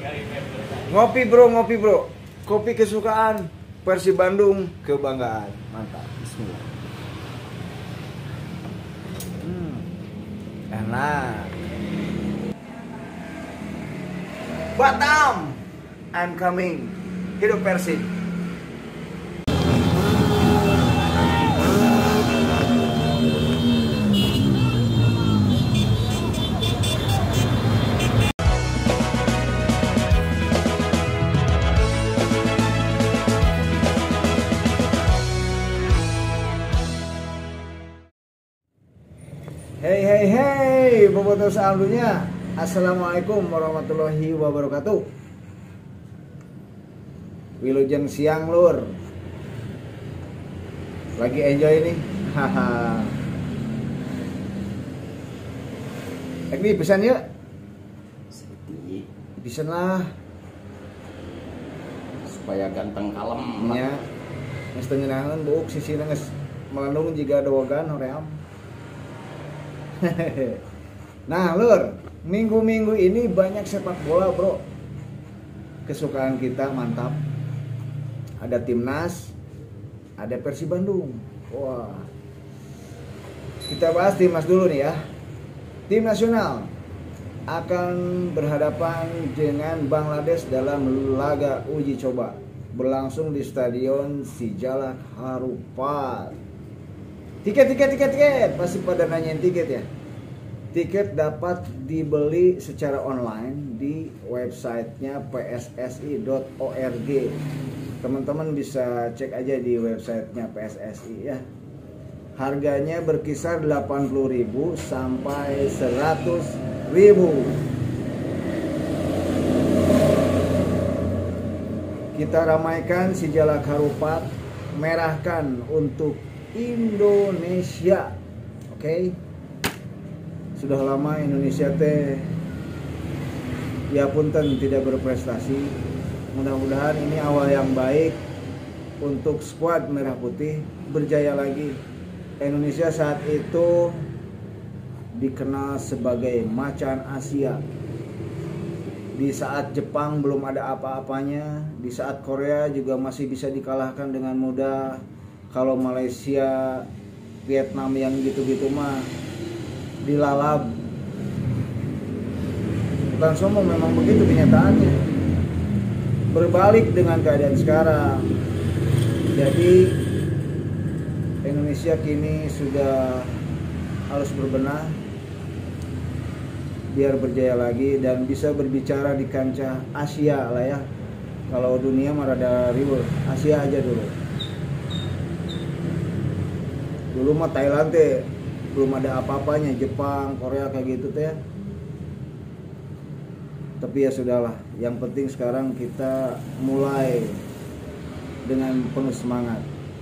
Ngopi bro, ngopi bro. Kopi kesukaan, Persib Bandung kebanggaan. Mantap. Bismillah. Enak. Batam, I'm coming. Hidup Persib. Hey, bobotoh saaldunya. Assalamualaikum warahmatullahi wabarakatuh. Wilujeng siang lur. Lagi enjoy nih. Haha. Ini pesan yuk. Pesan lah. Supaya ganteng kalem. Nya. Geus teu ngeunaheun buuk sisina geus melendung jiga dogan hoream. Nah lur, minggu-minggu ini banyak sepak bola bro. Kesukaan kita mantap. Ada timnas, ada Persib Bandung. Wah, kita bahas timnas dulu nih ya. Tim nasional akan berhadapan dengan Bangladesh dalam laga uji coba berlangsung di Stadion Sijalak Harupat. Tiket, pasti pada nanyain tiket ya. Tiket dapat dibeli secara online di websitenya pssi.org. Teman-teman bisa cek aja di websitenya PSSI ya. Harganya berkisar 80.000 sampai 100.000. Kita ramaikan Sijalak Harupat, merahkan untuk Indonesia. Oke. Sudah lama Indonesia teh ya punten tidak berprestasi. Mudah-mudahan ini awal yang baik untuk skuad merah putih berjaya lagi. Indonesia saat itu dikenal sebagai macan Asia. Di saat Jepang belum ada apa-apanya, di saat Korea juga masih bisa dikalahkan dengan mudah. Kalau Malaysia, Vietnam yang gitu-gitu mah dilalap. Bukan sombong, memang begitu kenyataannya. Berbalik dengan keadaan sekarang. Jadi Indonesia kini sudah harus berbenah biar berjaya lagi dan bisa berbicara di kancah Asia lah ya. Kalau dunia mah rada ribut, Asia aja dulu. Dulu mah Thailand teh belum ada apa-apanya, Jepang, Korea kayak gitu teh. Tapi ya sudahlah, yang penting sekarang kita mulai dengan penuh semangat.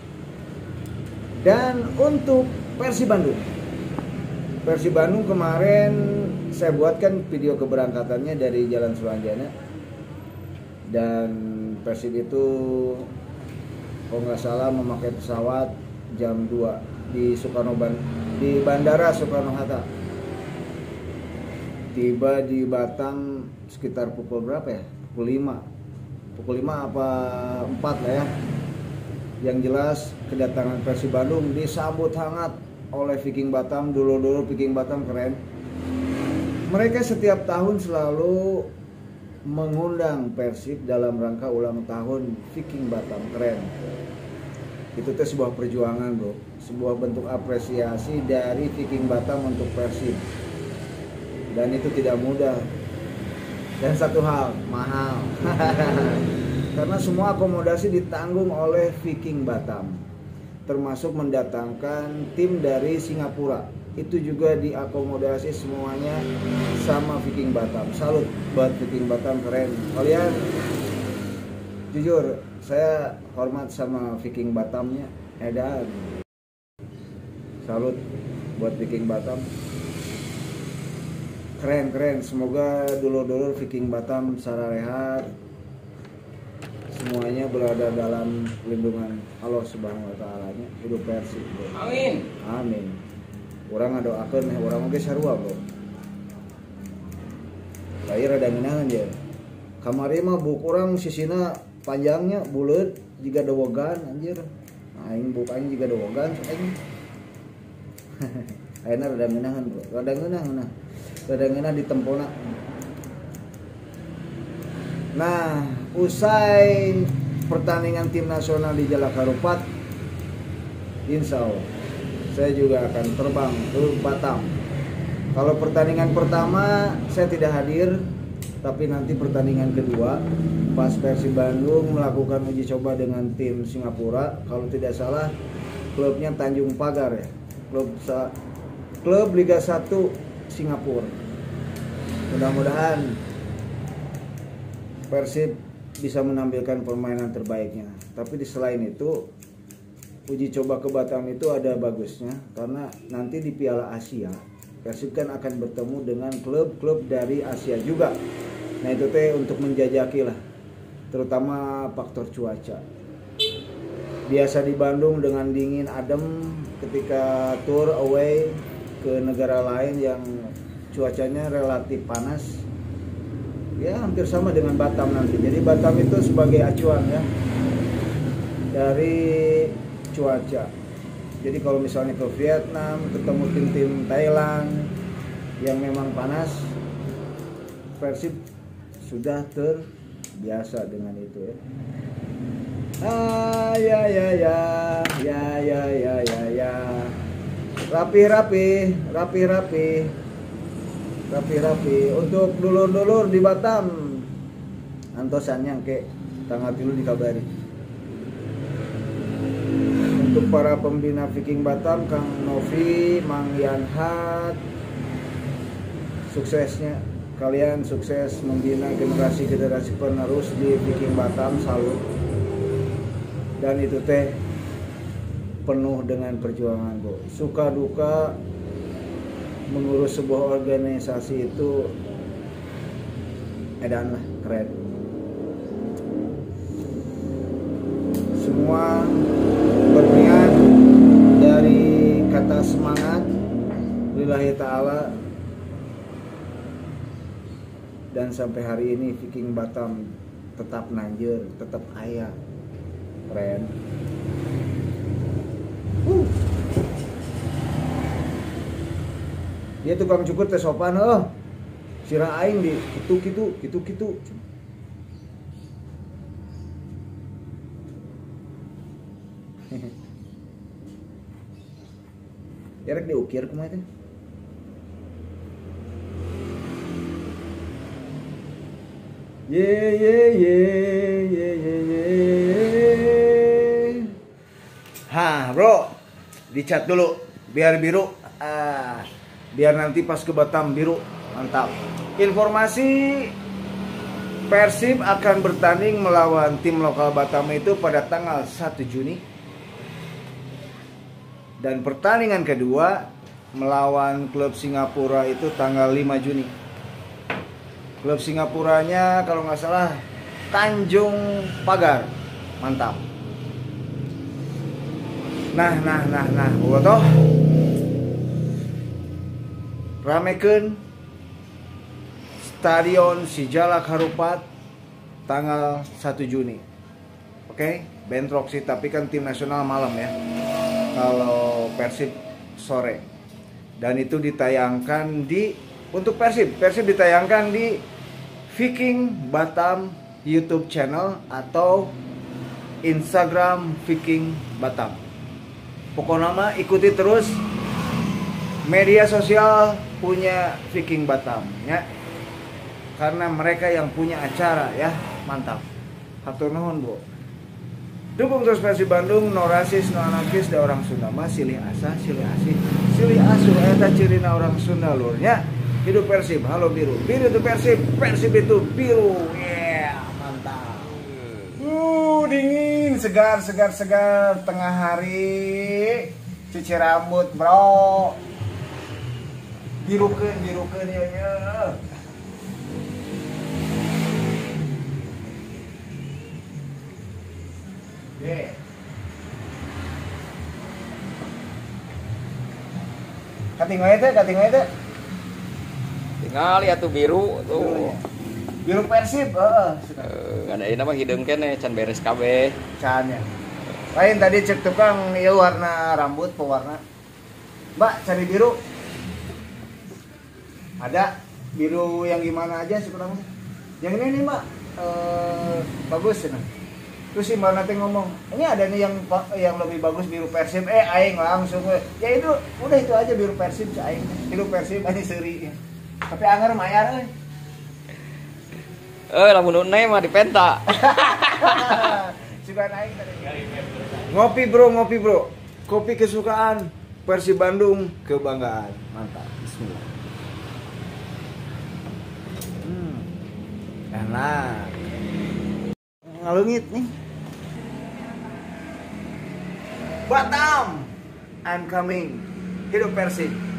Dan untuk Persib Bandung. Persib Bandung kemarin saya buatkan video keberangkatannya dari Jalan Sulanjana. Dan Persib itu kalau nggak salah memakai pesawat jam 2 di Bandara Soekarno-Hatta. Tiba di Batam sekitar pukul berapa ya? Pukul 5 apa 4 lah ya. Yang jelas kedatangan Persib Bandung disambut hangat oleh Viking Batam. Dulu Viking Batam keren. Mereka setiap tahun selalu mengundang Persib dalam rangka ulang tahun Viking Batam. Keren. Itu tuh sebuah perjuangan bro, sebuah bentuk apresiasi dari Viking Batam untuk Persib. Dan itu tidak mudah. Dan satu hal, mahal. Karena semua akomodasi ditanggung oleh Viking Batam. Termasuk mendatangkan tim dari Singapura. Itu juga diakomodasi semuanya sama Viking Batam. Salut buat Viking Batam, keren. Kalian jujur, saya hormat sama Viking Batamnya. Edan. Salut buat Viking Batam. Keren. Semoga dulur-dulur Viking Batam sararehat. Semuanya berada dalam lindungan Allah Subhanahu wa taala-nya. Hidup Persib. Amin. Urang ngadoakeun urang oge sarua, bro. Lahir ada ngeunangan ya. Kamari mah buk urang sisina panjangnya bulet juga dawogan anjir. Aing buk aing juga dawogan aing. Ayeuna rada ngeunahan, Bro. Rada ngeunah di tempona. Nah, usai pertandingan tim nasional di Jalak Harupat, insya Allah saya juga akan terbang ke Batam. Kalau pertandingan pertama saya tidak hadir, tapi nanti pertandingan kedua pas Persib Bandung melakukan uji coba dengan tim Singapura, kalau tidak salah klubnya Tanjung Pagar ya, klub Liga 1 Singapura. Mudah-mudahan Persib bisa menampilkan permainan terbaiknya. Tapi di selain itu, uji coba ke Batam itu ada bagusnya karena nanti di Piala Asia Persib kan akan bertemu dengan klub-klub dari Asia juga. Nah itu teh untuk menjajaki lah, terutama faktor cuaca. Biasa di Bandung dengan dingin adem, ketika tour away ke negara lain yang cuacanya relatif panas, ya hampir sama dengan Batam nanti. Jadi Batam itu sebagai acuan ya dari cuaca. Jadi kalau misalnya ke Vietnam ketemu tim-tim Thailand yang memang panas, Persib sudah terbiasa dengan itu ya. Ya. Rapi untuk dulur-dulur di Batam antosannya ke tanggal 3 dikabari. Untuk para pembina Viking Batam, Kang Novi, Mang Yanhat, suksesnya kalian, sukses membina generasi penerus di Viking Batam, salut. Dan itu teh penuh dengan perjuangan, Bu. Suka duka mengurus sebuah organisasi itu edan lah, keren. Semua berniat dari kata semangat lillahi ta'ala, dan sampai hari ini Viking Batam tetap nanjeur, tetap ayah, keren. Dia tukang cukur teh sopan, sirah aing di gitu. Ya rek diukir kumaha teh. Ha, bro, dicat dulu biar biru. Biar nanti pas ke Batam biru, mantap. Informasi Persib akan bertanding melawan tim lokal Batam itu pada tanggal 1 Juni. Dan pertandingan kedua melawan klub Singapura itu tanggal 5 Juni. Klub Singapuranya kalau nggak salah Tanjung Pagar, mantap. Nah, bobotoh ramekeun Stadion Sijalak Harupat tanggal 1 Juni. Oke, bentrok sih, tapi kan tim nasional malam ya. Kalau Persib sore. Dan itu ditayangkan untuk Persib ditayangkan di Viking Batam YouTube channel atau Instagram Viking Batam. Pokoknya mah ikuti terus media sosial punya Viking Batam ya. Karena mereka yang punya acara ya, mantap. Hatur nuhun, Bu. Dukung terus Persib Bandung, no rasis, no anarkis, da orang Sunda mah silih asa, silih asih, silih asuh eta cirina orang Sunda lurnya. Hidup Persib, halo biru. Biru itu Persib, Persib itu biru. Yeah, mantap. Dingin, segar tengah hari. Cuci rambut, bro. Birukeun ya. Yeah. Kating we teh. Tinggal ya tuh biru tuh. Biru Persib, Ada ini mah hideung kene can beres kabeh. can ya. Lain tadi cek tukang ieu warna rambut pewarna. Mbak, cari biru. Ada biru yang gimana aja sih kurang? Yang ini nih, Mbak. Bagus ya. Terus si Mbak nanti ngomong, ini ada nih yang lebih bagus biru Persib. Aing langsung ya itu udah itu aja biru Persib aing. Biru Persib ini seuri. Tapi anger mayar euy. Lamun unai mah dipenta. Juga naik tadi. Ngopi bro. Kopi kesukaan Persib Bandung, kebanggaan. Mantap. Bismillah. Enak. Ngalungit nih. Batam, I'm coming. Hidup Persib.